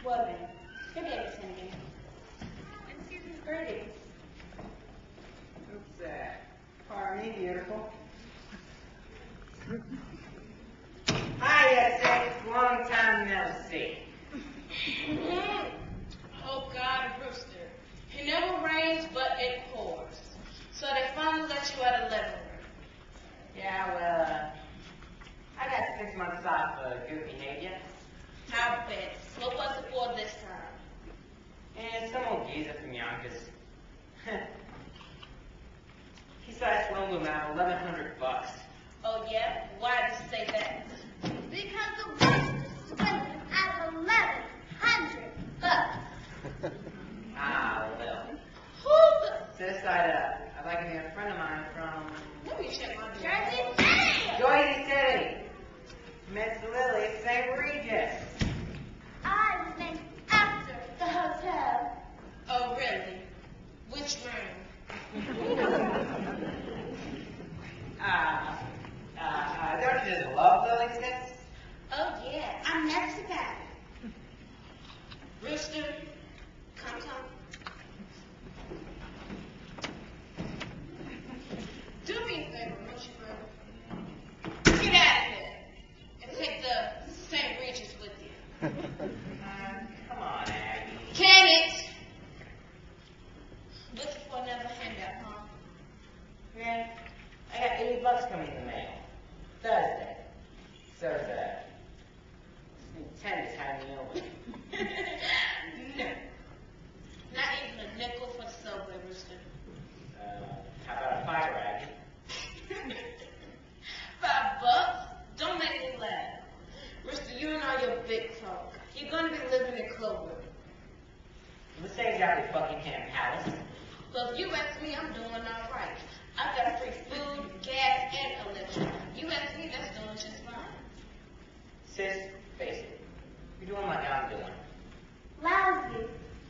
Well then, good day, Miss Hannigan. Excuse me, greetings. What's that? Pardon me, beautiful. Hi, Alexis. Long time no see. Oh God, Rooster. It never rains, but it pours. So they finally let you out of living room. Yeah, well, I got 6 months off for good behavior. How bad? What was it for this time? And some old geezer from Yonkers. He started swindling out $1,100. Oh yeah? Why did you say that? Because the Rooster swindling out $1,100. Ah, well. Who the? Sis, I'd like to meet a friend of mine from Let me check my Jersey door. City. Jersey City. Miss Lily, St. Regis. I was named after the hotel. Oh really? Which room? Don't you just love Lily, sis? Oh yeah, I'm next to that. Rooster, come. Do me a favor, won't you, brother? Get out of here and take the St. Regis with you. Come on, Aggie. Can it? Looking for another handout, huh? Man, I got $80 coming in the mail. Thursday. So Ted is having me over. No. Not even a nickel for the subway, Rooster. How about a fire, Aggie? $5? Don't make me laugh. Rooster, you and all your big talk. You're gonna be living in Clover. This ain't exactly Buckingham Palace. Well, if you ask me, I'm doing all right. I've got free food, gas, and electric. You ask me, that's doing just fine. Sis, face it. You're doing like I'm doing. Lousy.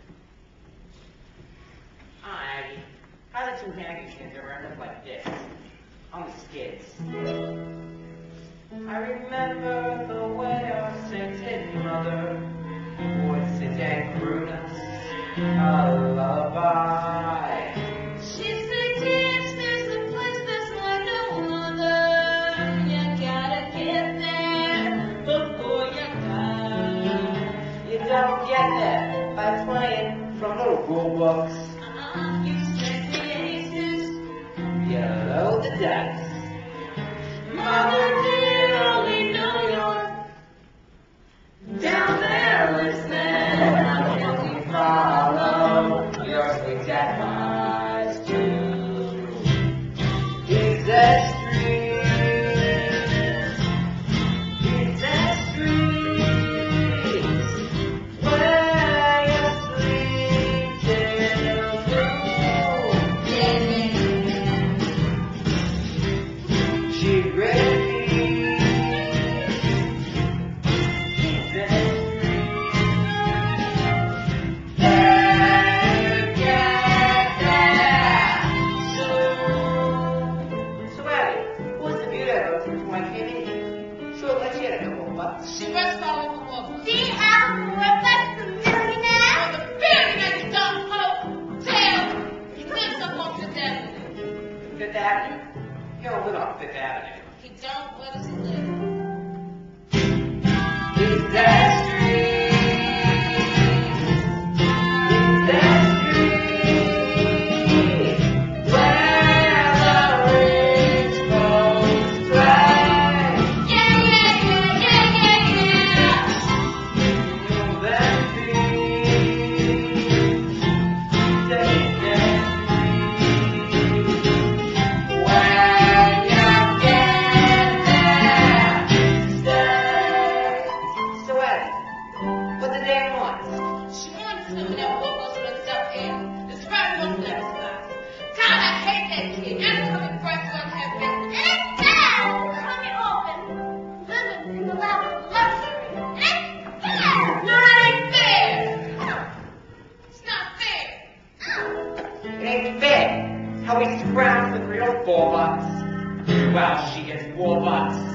Aggie, how did two Hannigan ever end up like this? On the skids. I remember the way our sainted mother would sit and croon us a lullaby. She said, kids, there's a place that's like no other. You gotta get there before you die. You don't get there by playing from the rule books. You sent me aces. You load the dice. Mother dear, only know you're down there listening. How can we follow your sweet advice too? Is that street? Is that street? Where you sleep till noon? She ready. Is that She must fall over woman. See how that's the millionaire? The billionaire, you dumb hoe. Tell. He lives up on Fifth Avenue. Fifth Avenue? You don't live on Fifth Avenue. He don't. Where does he live? Is that street? Is that street? Where the rich folks play? Yeah. Will that be? Take that street. When you get there, stay. So, Aggie, what the damn want? She wanted something that woke us with herself in. It's right on the spot. God, I hate that kid. You're coming fresh on heaven. It's bad! Coming open. Living in the lap of luxury. It's bad! No, that ain't fair. It's not fair. It ain't fair how we scrounge for $3 or $4 while she gets $4.